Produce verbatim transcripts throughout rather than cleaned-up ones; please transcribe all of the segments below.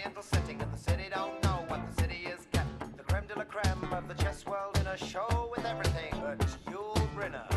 Oriental setting, and the city don't know what the city is getting. The creme de la creme of the chess world in a show with everything but Yul Brynner.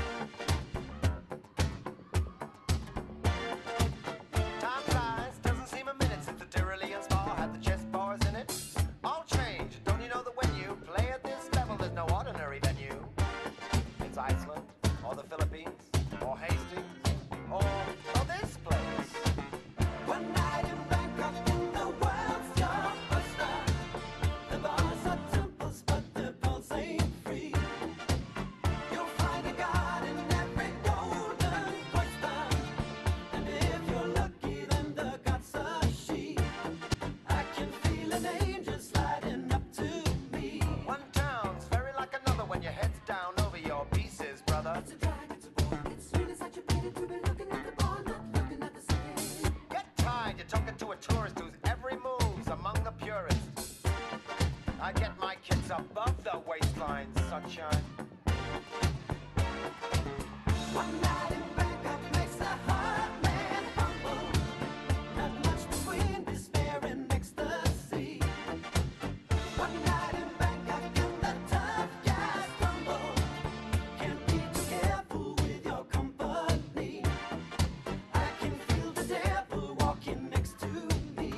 Time flies, doesn't seem a minute since the Tyrolean spa had the chess bars in it. All change, don't you know that when you play at this level, there's no ordinary venue? It's Iceland, or the Philippines, or Hastings, or, or this place. One night in Bangkok in the world's your oyster. The bars are temples, but the pulse ain't free. You'll find a god in every golden oyster. And if you're lucky, then the god's a she. I can feel an angel sliding up to me. One town's very like another when your head's down over your pieces, brother. It's a drag, it's a bore, it's really such a pity to be looking at the bar, not looking at the city. Get tired, you're talking to a tourist whose every move's among the purists. I get my kids above the waistline, sunshine. One night in Bangkok makes the heart man humble. Not much between despair and ecstasy. One night in Bangkok and the tough guys crumble. Can't be too careful with your company. I can feel the devil walking next to me.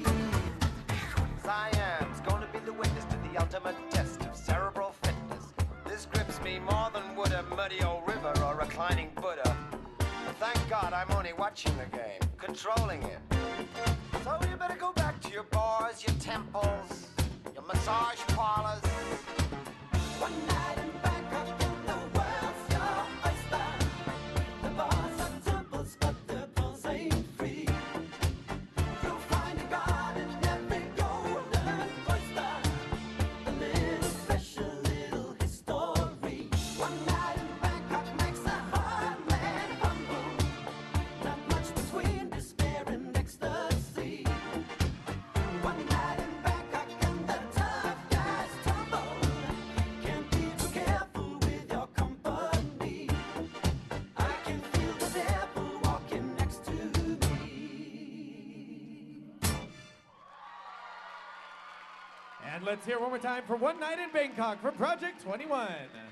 Siam's gonna be the witness to the ultimate test of cerebral fitness. This grips me more than would a muddy old river or reclining Buddha. But thank God I'm only watching the game, controlling it. So you better go back to your bars, your temples, your massage parlors. One night in Bangkok and the world's your oyster. The bars are temples, but the pulse ain't free. You'll find a god in every golden oyster. A little special little history. One night in Bangkok makes a hard man humble. Not much between despair and ecstasy. One night in Bangkok and the tough guys tumble. Can't be too careful with your company. I can feel the devil walking next to me. And let's hear one more time for One Night in Bangkok for Project twenty-one.